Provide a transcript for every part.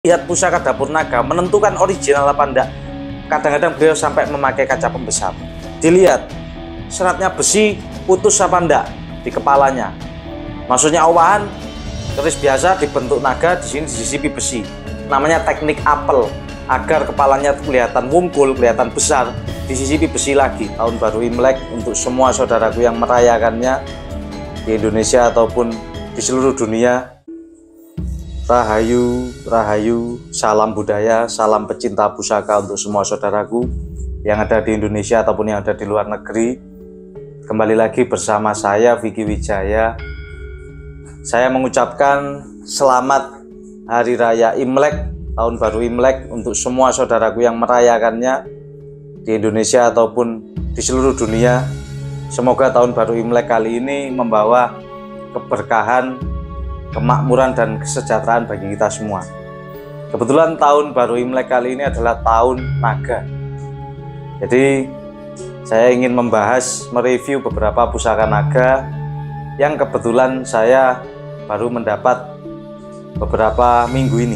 Lihat pusaka dapur naga menentukan original apa enggak. Kadang-kadang beliau sampai memakai kaca pembesar. Dilihat seratnya besi putus apa enggak di kepalanya. Maksudnya owahan keris biasa dibentuk naga, di sini disisipi besi. Namanya teknik apel, agar kepalanya kelihatan wungkul, kelihatan besar, disisipi besi lagi. Tahun baru Imlek untuk semua saudaraku yang merayakannya di Indonesia ataupun di seluruh dunia. Rahayu, rahayu, salam budaya, salam pecinta pusaka untuk semua saudaraku yang ada di Indonesia ataupun yang ada di luar negeri. Kembali lagi bersama saya Vicky Wijaya. Saya mengucapkan selamat Hari Raya Imlek, Tahun Baru Imlek untuk semua saudaraku yang merayakannya di Indonesia ataupun di seluruh dunia. Semoga Tahun Baru Imlek kali ini membawa keberkahan, kemakmuran dan kesejahteraan bagi kita semua. Kebetulan Tahun Baru Imlek kali ini adalah tahun naga. Jadi saya ingin mereview beberapa pusaka naga yang kebetulan saya baru mendapat beberapa minggu ini.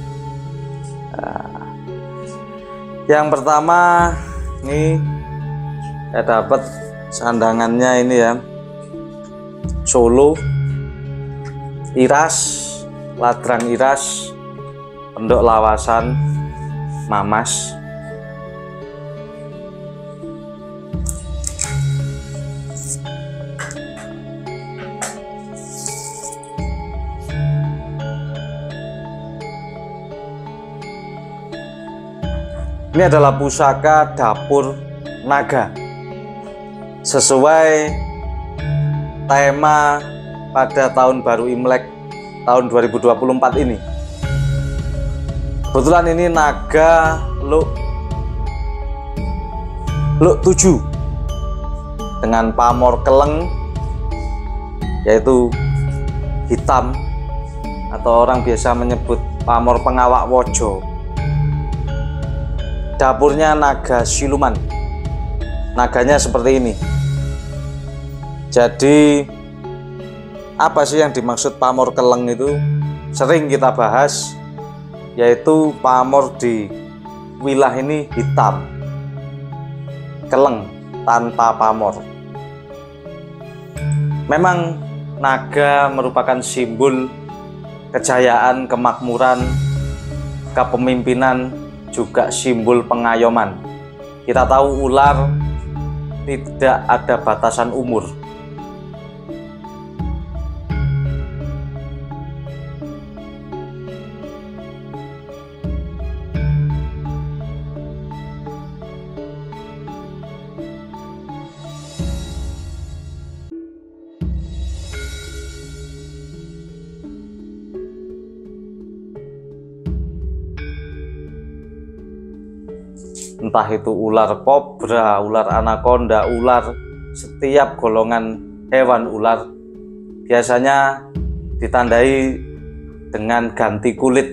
Yang pertama ini saya dapat sandangannya ini ya, Solo Iras, Ladrang Iras, Pendok Lawasan, Mamas. Ini adalah pusaka dapur naga sesuai tema pada Tahun Baru Imlek tahun 2024 ini. Kebetulan ini naga Luk 7 dengan pamor keleng, yaitu hitam atau orang biasa menyebut pamor pengawak wojo. Dapurnya naga siluman. Naganya seperti ini. Jadi apa sih yang dimaksud pamor keleng itu? Sering kita bahas, yaitu pamor di wilayah ini hitam, keleng tanpa pamor. Memang naga merupakan simbol kejayaan, kemakmuran, kepemimpinan, juga simbol pengayoman. Kita tahu ular tidak ada batasan umur. Entah itu ular kobra, ular anaconda, ular, setiap golongan hewan ular biasanya ditandai dengan ganti kulit.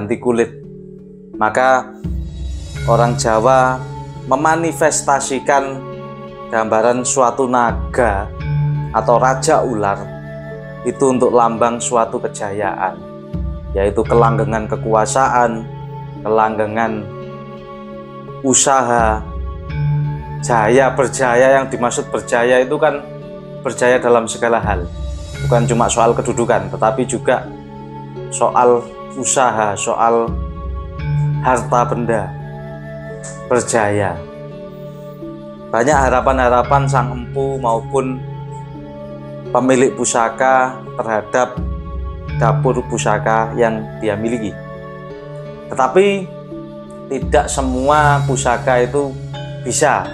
Maka orang Jawa memanifestasikan gambaran suatu naga atau raja ular itu untuk lambang suatu kejayaan, yaitu kelanggengan kekuasaan, kelanggengan usaha, berjaya. Yang dimaksud berjaya itu kan berjaya dalam segala hal, bukan cuma soal kedudukan, tetapi juga soal usaha, soal harta benda, berjaya. Banyak harapan-harapan sang empu maupun pemilik pusaka terhadap dapur pusaka yang dia miliki. Tetapi tidak semua pusaka itu bisa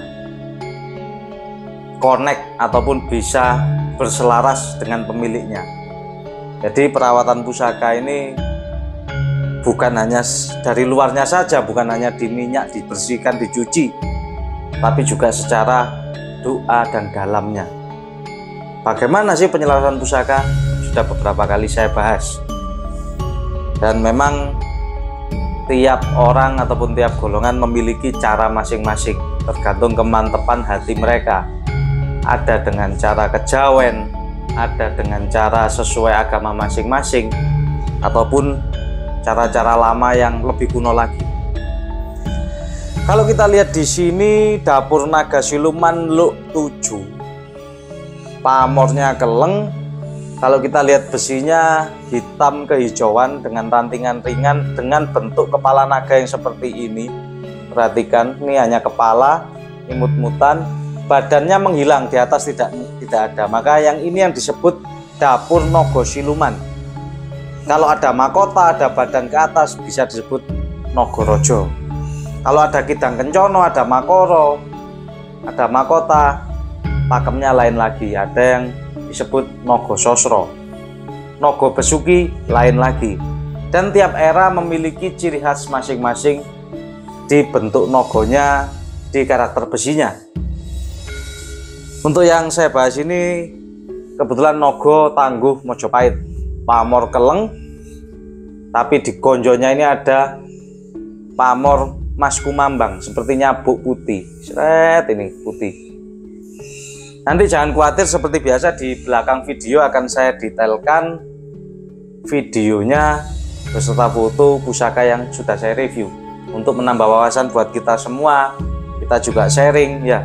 connect ataupun bisa berselaras dengan pemiliknya. Jadi perawatan pusaka ini bukan hanya dari luarnya saja, bukan hanya diminyak, dibersihkan, dicuci, tapi juga secara doa dan dalamnya. Bagaimana sih penyelarasan pusaka? Sudah beberapa kali saya bahas. Dan memang tiap orang ataupun tiap golongan memiliki cara masing-masing, tergantung kemantepan hati mereka. Ada dengan cara kejawen, ada dengan cara sesuai agama masing-masing, ataupun cara-cara lama yang lebih kuno lagi. Kalau kita lihat di sini, dapur naga siluman Luk 7, pamornya keleng. Kalau kita lihat besinya hitam kehijauan dengan rantingan ringan dengan bentuk kepala naga yang seperti ini. Perhatikan, ini hanya kepala, imut-mutan, badannya menghilang, di atas tidak ada. Maka yang ini yang disebut dapur naga siluman. Kalau ada mahkota, ada badan ke atas, bisa disebut Nagaraja. Kalau ada kidang kencono, ada makoro, ada mahkota, pakemnya lain lagi. Ada yang disebut Nagasasra, Naga Besuki lain lagi. Dan tiap era memiliki ciri khas masing-masing di bentuk nagonya, di karakter besinya. Untuk yang saya bahas ini kebetulan naga tangguh Mojopahit, pamor keleng, tapi di konjonya ini ada pamor Mas Kumambang, sepertinya buk putih, seret ini putih. Nanti jangan khawatir, seperti biasa di belakang video akan saya detailkan videonya beserta foto pusaka yang sudah saya review untuk menambah wawasan buat kita semua. Kita juga sharing ya.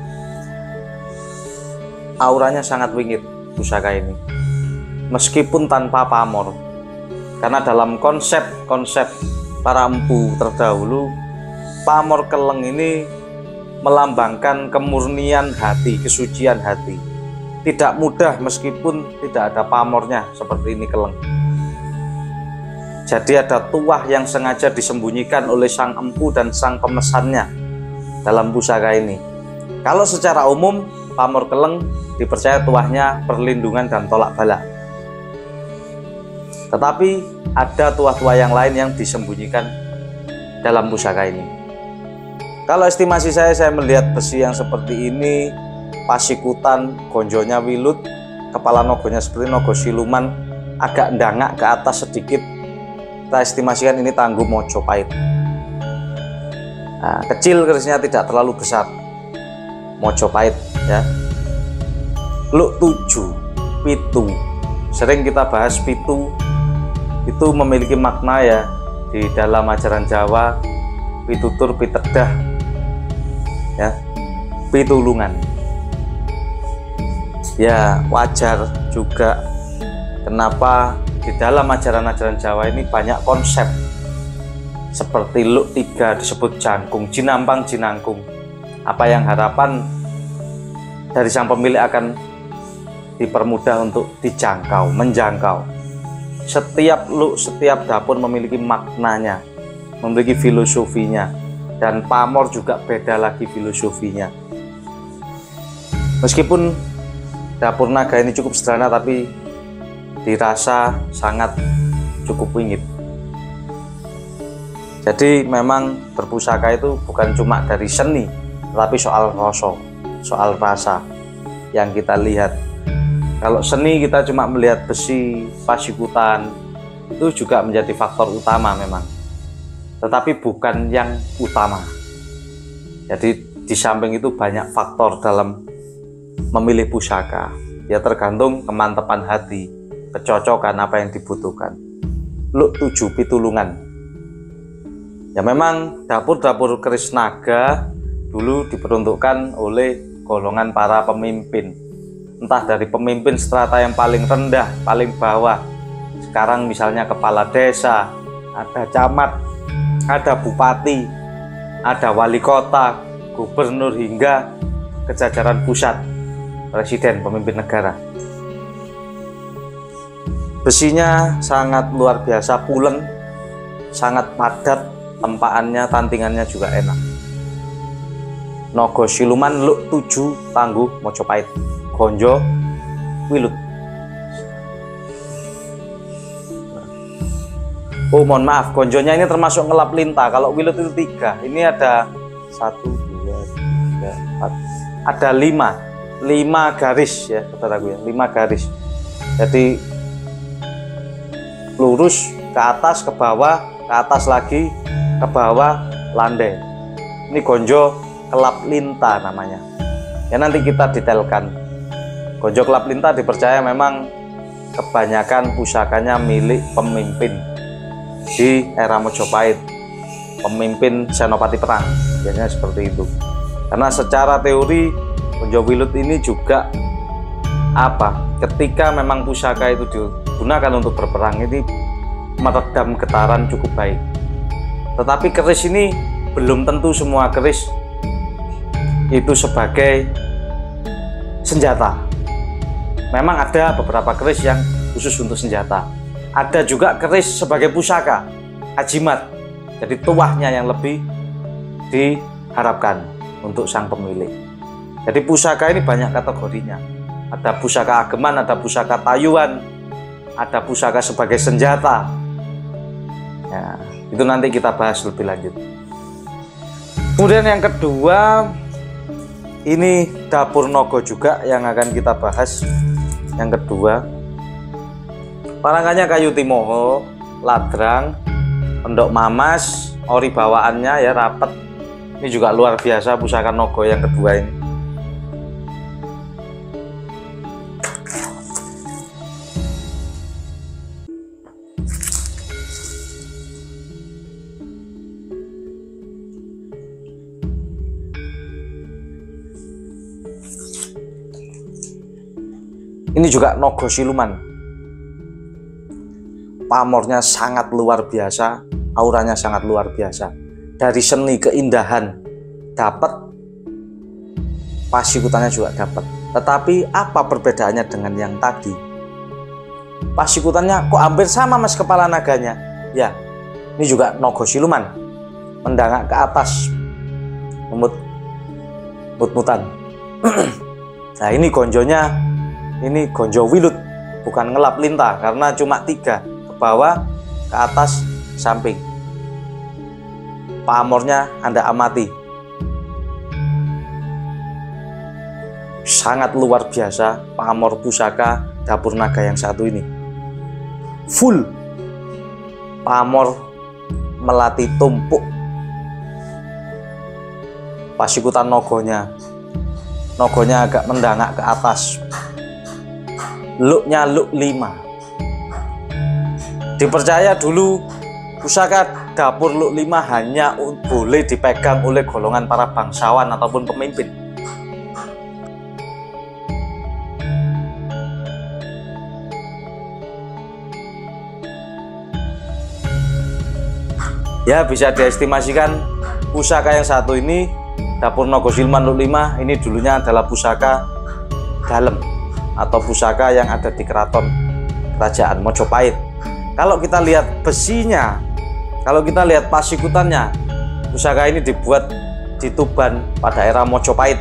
Auranya sangat wingit pusaka ini, meskipun tanpa pamor, karena dalam konsep para empu terdahulu, pamor keleng ini melambangkan kemurnian hati, kesucian hati. Tidak mudah meskipun tidak ada pamornya seperti ini keleng. Jadi ada tuah yang sengaja disembunyikan oleh sang empu dan sang pemesannya dalam pusaka ini. Kalau secara umum pamor keleng dipercaya tuahnya perlindungan dan tolak bala. Tetapi ada tuah-tuah yang lain yang disembunyikan dalam pusaka ini. Kalau estimasi saya melihat besi yang seperti ini, pasikutan, gonjonya wilut, kepala nogonya seperti naga siluman, agak ndangak ke atas sedikit. Kita estimasikan ini tangguh Mojopahit. Nah, kecil kerisnya, tidak terlalu besar. Mojopahit ya. Luk 7, pitu. Sering kita bahas pitu. Itu memiliki makna ya di dalam ajaran Jawa, pitutur, pitedah ya, pitulungan. Ya wajar juga kenapa di dalam ajaran-ajaran Jawa ini banyak konsep. Seperti Luk 3 disebut jangkung, jinampang, jinangkung. Apa yang harapan dari sang pemilik akan dipermudah untuk dijangkau, menjangkau. Setiap luk, setiap dapur memiliki maknanya, memiliki filosofinya, dan pamor juga beda lagi filosofinya. Meskipun dapur naga ini cukup sederhana, tapi dirasa sangat cukup wingit. Jadi memang berpusaka itu bukan cuma dari seni, tetapi soal rasa, soal rasa yang kita lihat. Kalau seni kita cuma melihat besi, pasikutan, itu juga menjadi faktor utama memang, tetapi bukan yang utama. Jadi di samping itu banyak faktor dalam memilih pusaka. Ya tergantung kemantapan hati, kecocokan apa yang dibutuhkan. Luk 7, pitulungan. Ya memang dapur-dapur keris naga dulu diperuntukkan oleh golongan para pemimpin. Entah dari pemimpin strata yang paling rendah, paling bawah. Sekarang misalnya kepala desa, ada camat, ada bupati, ada wali kota, gubernur, hingga ke jajaran pusat, presiden, pemimpin negara. Besinya sangat luar biasa, pulen, sangat padat, tempaannya, tantingannya juga enak. Naga siluman Luk 7, tangguh Mojopahit, gonjo wilut. Oh mohon maaf, gonjonya ini termasuk ngelap lintah. Kalau wilut itu 3, ini ada 1, 2, 3, 4, ada 5 garis ya saudaraku ya, 5 garis. Jadi lurus ke atas, ke bawah, ke atas lagi, ke bawah, landai. Ini gonjo kelap lintah namanya. Ya nanti kita detailkan. Gonjo kelap lintah dipercaya memang kebanyakan pusakanya milik pemimpin. di era Mojopahit, pemimpin senopati perang, biasanya seperti itu. Karena secara teori Konjowilut ini juga ketika memang pusaka itu digunakan untuk berperang, ini meredam getaran cukup baik. Tetapi keris ini belum tentu semua keris itu sebagai senjata. Memang ada beberapa keris yang khusus untuk senjata. Ada juga keris sebagai pusaka, ajimat. Jadi tuahnya yang lebih diharapkan untuk sang pemilik. Jadi pusaka ini banyak kategorinya. Ada pusaka ageman, ada pusaka tayuan, ada pusaka sebagai senjata. Ya, itu nanti kita bahas lebih lanjut. Kemudian yang kedua, ini dapur Nogo juga yang akan kita bahas. Yang kedua, parangannya kayu timoho, ladrang, pendok mamas, ori bawaannya ya rapet. Ini juga luar biasa pusaka Nogo yang kedua ini. Ini juga Nogo siluman. Pamornya sangat luar biasa, auranya sangat luar biasa. Dari seni keindahan dapat, pasikutannya juga dapat. Tetapi apa perbedaannya dengan yang tadi? Pasikutannya kok hampir sama mas kepala naganya. Ya, ini juga Nogo siluman, mendangak ke atas, mut-mutan. Nah ini gonjonya, ini Konjowilut, bukan ngelap lintah karena cuma 3, ke bawah, ke atas, samping. Pamornya Anda amati, sangat luar biasa pamor pusaka dapur naga yang satu ini. Full pamor melati tumpuk. Pasikutan nogonya agak mendangak ke atas. Looknya look 5. Dipercaya dulu pusaka dapur look 5 hanya boleh dipegang oleh golongan para bangsawan ataupun pemimpin. Ya bisa diestimasikan pusaka yang satu ini, dapur Nogo Siluman look 5, ini dulunya adalah pusaka dalem atau pusaka yang ada di keraton kerajaan Mojopahit. Kalau kita lihat besinya, kalau kita lihat pasikutannya, pusaka ini dibuat di Tuban pada era Mojopahit.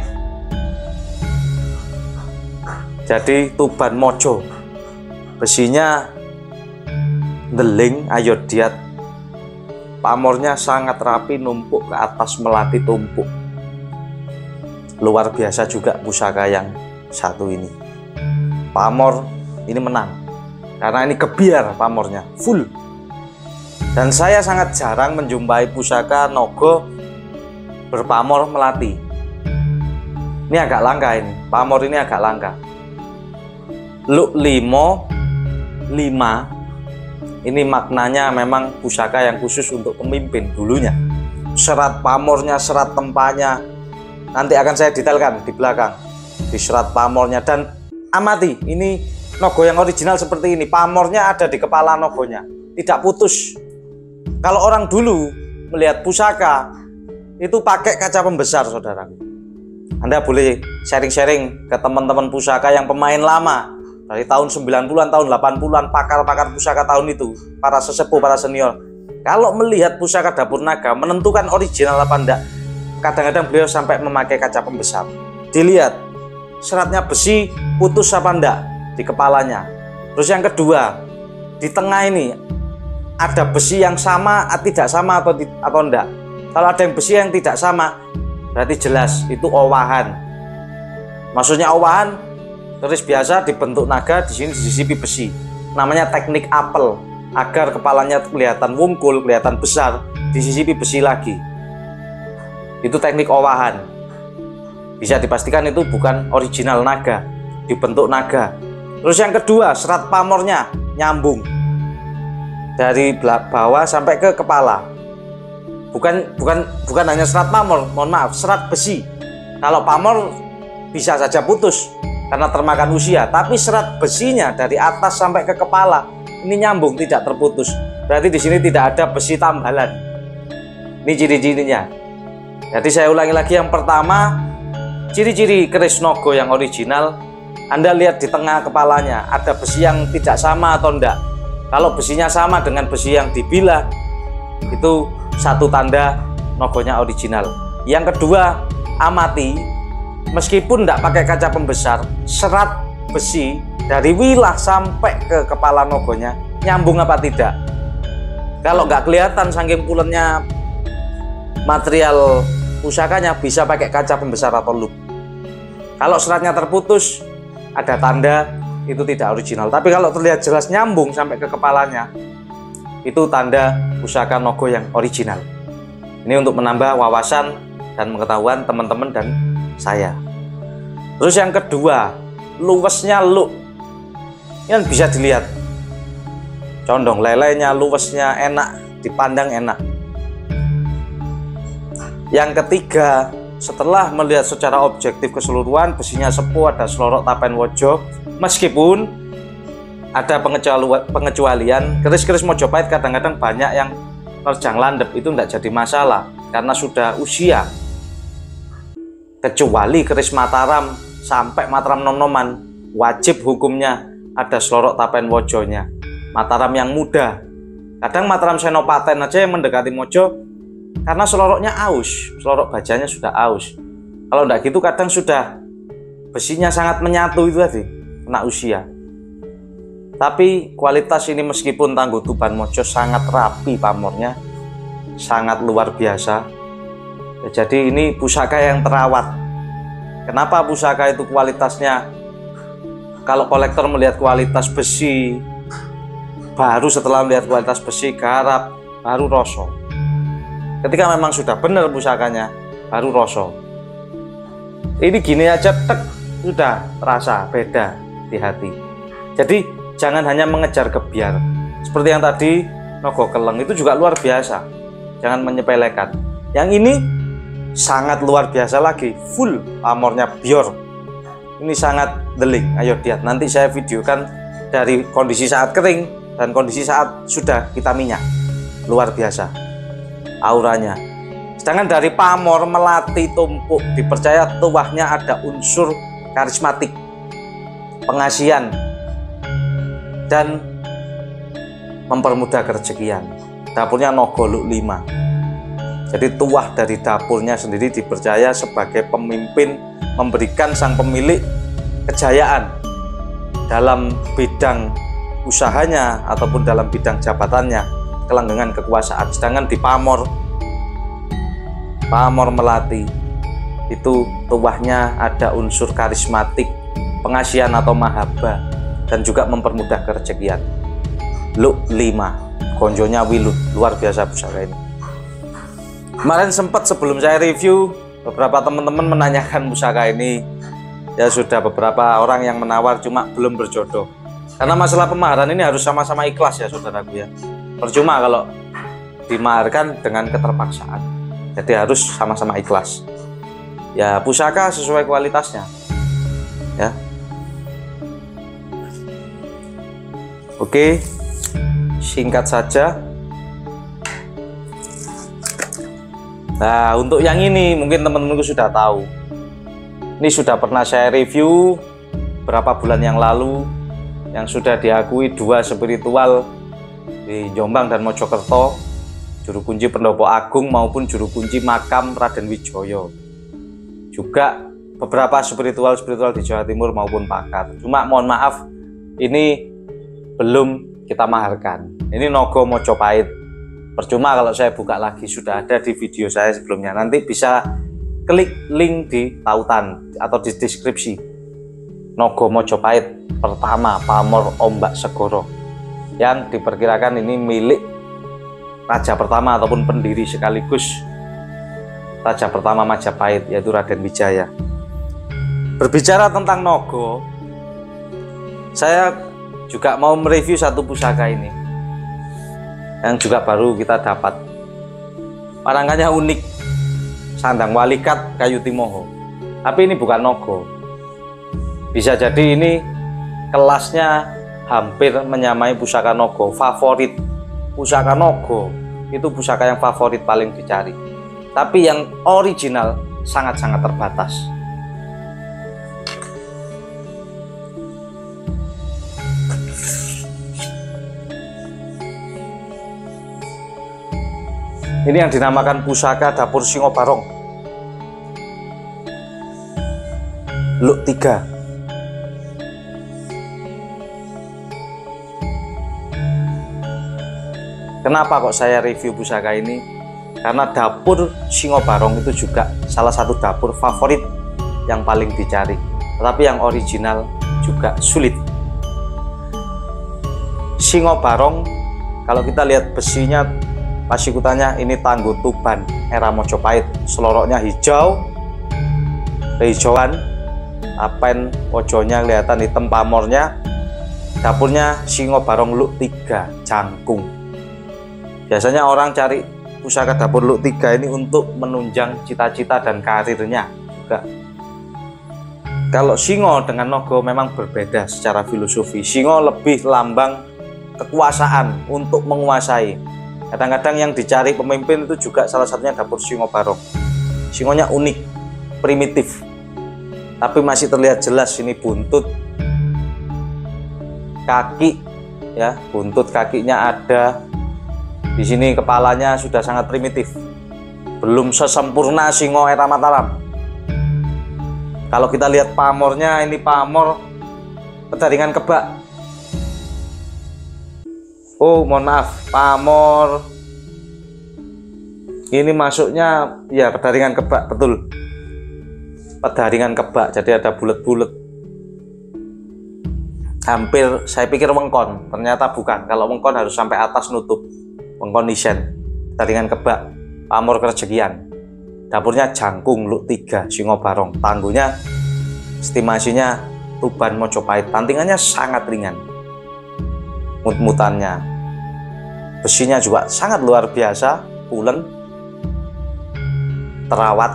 Jadi Tuban Mojo, besinya deling ayodiat, pamornya sangat rapi, numpuk ke atas melati tumpuk. Luar biasa juga pusaka yang satu ini. Pamor ini menang karena ini kebiar pamornya full. Dan saya sangat jarang menjumpai pusaka Nogo berpamor melati. Ini agak langka, ini pamor ini agak langka. Look 5 ini maknanya memang pusaka yang khusus untuk pemimpin dulunya. Serat pamornya, serat tempanya nanti akan saya detailkan di belakang, di serat pamornya. Dan amati, ini Nogo yang original seperti ini, pamornya ada di kepala Nogonya, tidak putus. Kalau orang dulu melihat pusaka itu pakai kaca pembesar, saudara. Anda boleh sharing-sharing ke teman-teman pusaka yang pemain lama dari tahun 90-an, tahun 80-an, pakar-pakar pusaka tahun itu, para sesepuh, para senior. Kalau melihat pusaka dapur naga, menentukan original apa enggak, kadang-kadang beliau sampai memakai kaca pembesar. Dilihat seratnya besi putus apa enggak di kepalanya. Terus yang kedua, di tengah ini ada besi yang sama, tidak sama atau enggak. Kalau ada yang besi yang tidak sama, berarti jelas itu owahan. Maksudnya owahan, keris biasa dibentuk naga, di sini disisipi besi. Namanya teknik apel, agar kepalanya kelihatan wungkul, kelihatan besar, disisipi besi lagi. Itu teknik owahan. Bisa dipastikan itu bukan original naga, dibentuk naga. Terus yang kedua, serat pamornya nyambung. dari bawah sampai ke kepala. Bukan hanya serat pamor, mohon maaf, serat besi. Kalau pamor bisa saja putus karena termakan usia, tapi serat besinya dari atas sampai ke kepala ini nyambung, tidak terputus. Berarti di sini tidak ada besi tambalan. Ini ciri-cirinya. Jadi saya ulangi lagi, yang pertama, ciri-ciri keris nogo yang original. Anda lihat di tengah kepalanya ada besi yang tidak sama atau enggak. Kalau besinya sama dengan besi yang dibilah, itu satu tanda nogonya original. Yang kedua, amati, meskipun tidak pakai kaca pembesar, serat besi dari wilah sampai ke kepala nogonya nyambung apa tidak. Kalau nggak kelihatan saking pulennya material pusakanya, bisa pakai kaca pembesar atau lup. Kalau seratnya terputus, ada tanda itu tidak original. Tapi kalau terlihat jelas nyambung sampai ke kepalanya, itu tanda pusaka nogo yang original. Ini untuk menambah wawasan dan pengetahuan teman-teman dan saya. Terus yang kedua, luwesnya luk. Ini bisa dilihat, condong lelenya, luwesnya enak, dipandang enak. Yang ketiga, setelah melihat secara objektif keseluruhan, besinya sepuh, ada selorok tapen wojo, meskipun ada pengecualian, keris-keris Mojopahit kadang-kadang banyak yang nerjang landep, itu tidak jadi masalah karena sudah usia. Kecuali keris Mataram sampai Mataram nom-noman, wajib hukumnya ada selorok tapen wojonya. Mataram yang muda, kadang Mataram Senopaten aja yang mendekati mojo karena seloroknya aus, selorok bajanya sudah aus. Kalau enggak gitu kadang sudah besinya sangat menyatu, itu tadi kena usia. Tapi kualitas ini meskipun Tangguh Tuban Mojo sangat rapi pamornya, sangat luar biasa. Jadi ini pusaka yang terawat. Kenapa pusaka itu kualitasnya, kalau kolektor melihat kualitas besi, baru setelah melihat kualitas besi garap, baru rosok. Ketika memang sudah benar pusakanya, baru rosok. Ini gini aja tek, sudah terasa beda di hati. Jadi jangan hanya mengejar gebyar. Seperti yang tadi nogo keleng itu juga luar biasa, jangan menyepelekan. Yang ini sangat luar biasa lagi, full pamornya bior. Ini sangat deling. Ayo lihat, nanti saya videokan dari kondisi saat kering dan kondisi saat sudah kita minyak. Luar biasa auranya. Sedangkan dari pamor melati tumpuk, dipercaya tuahnya ada unsur karismatik, pengasihan, dan mempermudah kerejekian. Dapurnya nogo luk 5. Jadi tuah dari dapurnya sendiri dipercaya sebagai pemimpin, memberikan sang pemilik kejayaan dalam bidang usahanya ataupun dalam bidang jabatannya, kelanggengan kekuasaan. Sedangkan di pamor melati itu tuahnya ada unsur karismatik, pengasihan atau mahaba, dan juga mempermudah kerejekian. Luk 5, konjonya wilut, luar biasa pusaka ini. Kemarin sempat sebelum saya review, beberapa teman-teman menanyakan pusaka ini. Ya sudah beberapa orang yang menawar, cuma belum berjodoh. Karena masalah pemaharan ini harus sama-sama ikhlas ya saudaraku ya. Percuma kalau dimaharkan dengan keterpaksaan. Jadi harus sama-sama ikhlas. Ya pusaka sesuai kualitasnya. Ya. Oke, singkat saja. Nah, untuk yang ini mungkin teman-temanku sudah tahu. Ini sudah pernah saya review berapa bulan yang lalu, yang sudah diakui 2 spiritual di Jombang dan Mojokerto, juru kunci Pendopo Agung maupun juru kunci makam Raden Wijoyo. Juga beberapa spiritual di Jawa Timur maupun pakar. Cuma mohon maaf, ini belum kita maharkan. Ini nogo Mojopahit. Percuma kalau saya buka lagi, sudah ada di video saya sebelumnya. Nanti bisa klik link di tautan atau di deskripsi. Nogo Mojopahit pertama pamor Ombak Segoro, yang diperkirakan ini milik raja pertama ataupun pendiri sekaligus raja pertama Majapahit, yaitu Raden Wijaya. Berbicara tentang nogo, saya juga mau mereview satu pusaka ini. yang juga baru kita dapat. Parangannya unik, sandang walikat kayu timoho, tapi ini bukan nogo. Bisa jadi ini kelasnya hampir menyamai pusaka nogo. Favorit pusaka nogo itu pusaka yang favorit paling dicari, tapi yang original sangat-sangat terbatas. Ini yang dinamakan pusaka dapur Singo Barong Luk 3. Kenapa kok saya review pusaka ini? Karena dapur Singo Barong itu juga salah satu dapur favorit yang paling dicari, tetapi yang original juga sulit. Singo Barong, kalau kita lihat besinya, pas ikutannya ini Tangguh Tuban era Mojopahit, seloroknya hijau, kehijauan, apen pojoknya kelihatan hitam, pamornya. Dapurnya Singo Barong Luk 3 Jangkung. Biasanya orang cari pusaka dapur Luk 3 ini untuk menunjang cita-cita dan karirnya juga. Kalau Singo dengan Nogo memang berbeda secara filosofi. Singo lebih lambang kekuasaan, untuk menguasai. Kadang-kadang yang dicari pemimpin itu juga salah satunya dapur Singo Barong. Singonya unik, primitif, tapi masih terlihat jelas ini buntut, kaki, ya, buntut kakinya ada. Di sini kepalanya sudah sangat primitif, belum sesempurna Singo era Mataram. Kalau kita lihat pamornya, ini pamor pedaringan kebak. Oh, mohon maaf, pamor ini masuknya ya pedaringan kebak, betul, pedaringan kebak, jadi ada bulat-bulat, hampir saya pikir wengkon, ternyata bukan. Kalau wengkon harus sampai atas nutup, wengkon isen, pedaringan kebak, pamor kerejekian. Dapurnya Jangkung Luk 3 Singo Barong, tangguhnya estimasinya Tuban Mojopahit, tantingannya sangat ringan, mut-mutannya, besinya juga sangat luar biasa, pulen, terawat.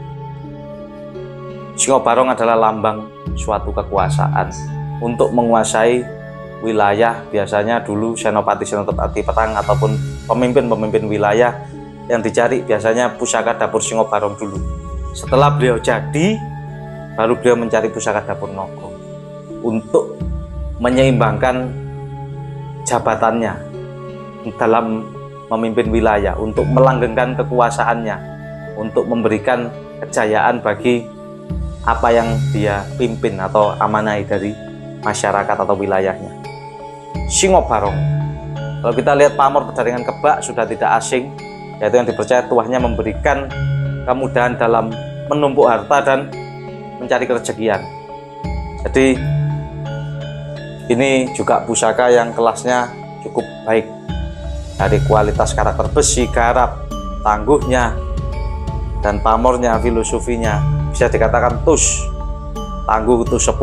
Singo Barong adalah lambang suatu kekuasaan untuk menguasai wilayah. Biasanya dulu senopati-senopati perang ataupun pemimpin-pemimpin wilayah yang dicari biasanya pusaka dapur Singo Barong dulu. Setelah beliau jadi, baru beliau mencari pusaka dapur Nogo untuk menyeimbangkan jabatannya dalam memimpin wilayah, untuk melanggengkan kekuasaannya, untuk memberikan kejayaan bagi apa yang dia pimpin atau amanai dari masyarakat atau wilayahnya. Singo Barong, kalau kita lihat pamor pedaringan kebak sudah tidak asing, yaitu yang dipercaya tuahnya memberikan kemudahan dalam menumpuk harta dan mencari kerejekian. Jadi ini juga pusaka yang kelasnya cukup baik dari kualitas karakter besi, garap, tangguhnya, dan pamornya, filosofinya bisa dikatakan tus, tangguh, tus sepuh.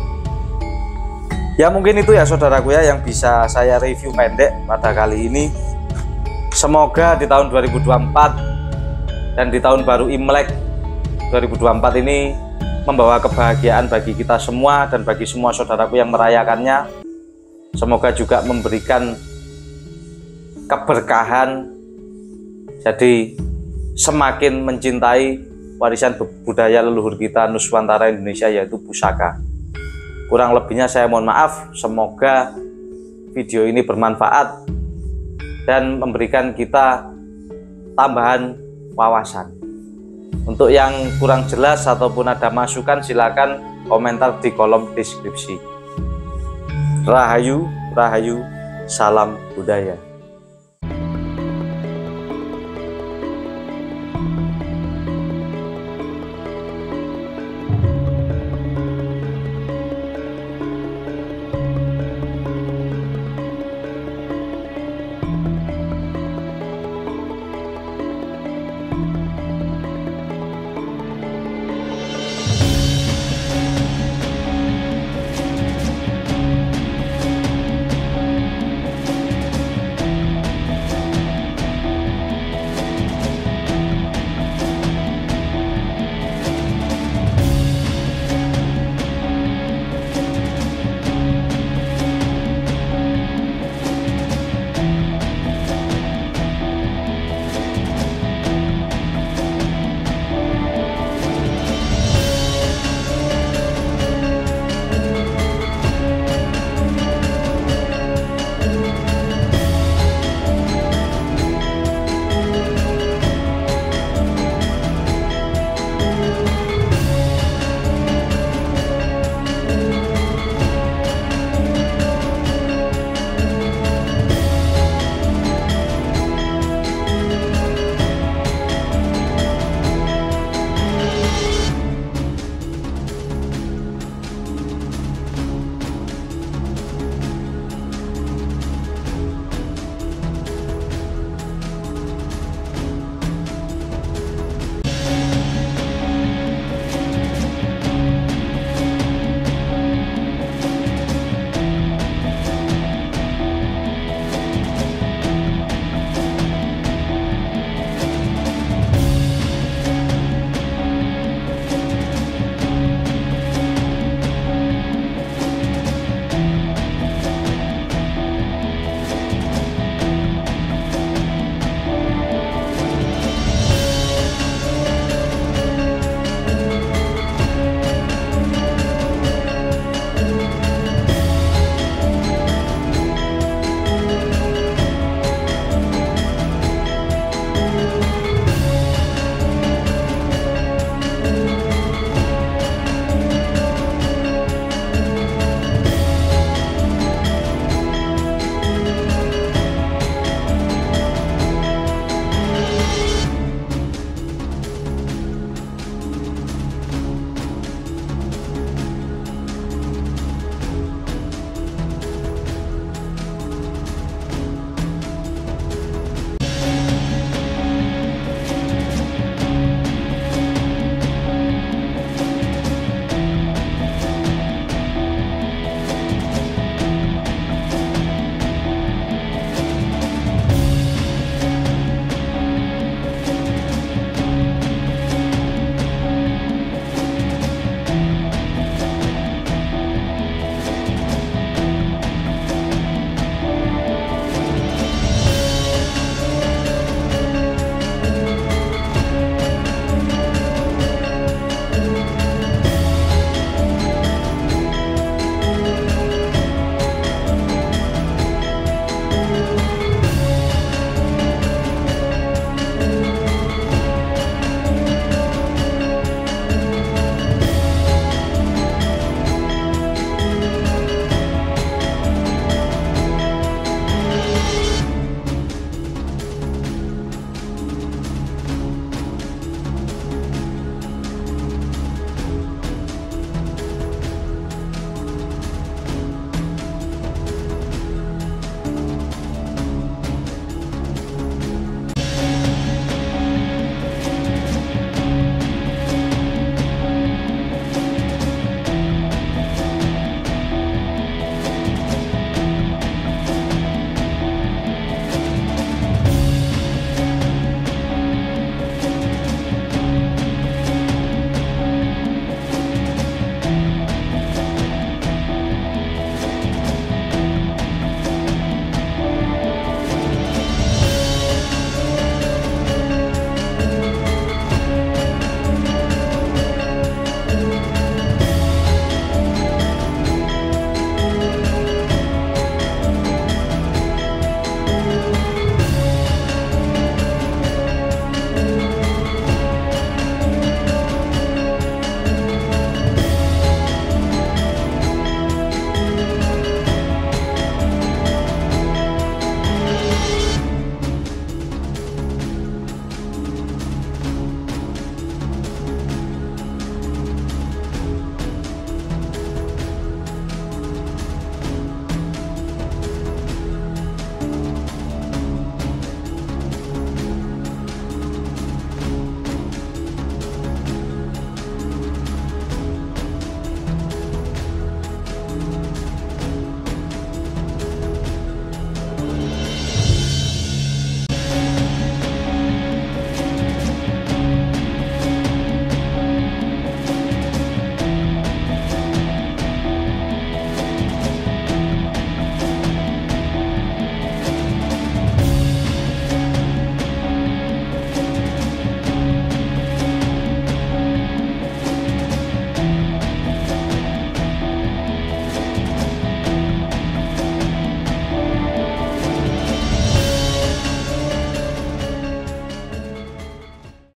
Ya mungkin itu ya saudaraku ya yang bisa saya review pendek pada kali ini. Semoga di tahun 2024 dan di tahun baru Imlek 2024 ini membawa kebahagiaan bagi kita semua dan bagi semua saudaraku yang merayakannya. Semoga juga memberikan keberkahan, jadi semakin mencintai warisan budaya leluhur kita Nuswantara Indonesia, yaitu pusaka. Kurang lebihnya saya mohon maaf. Semoga video ini bermanfaat dan memberikan kita tambahan wawasan. Untuk yang kurang jelas ataupun ada masukan, silakan komentar di kolom deskripsi. Rahayu, rahayu, salam budaya.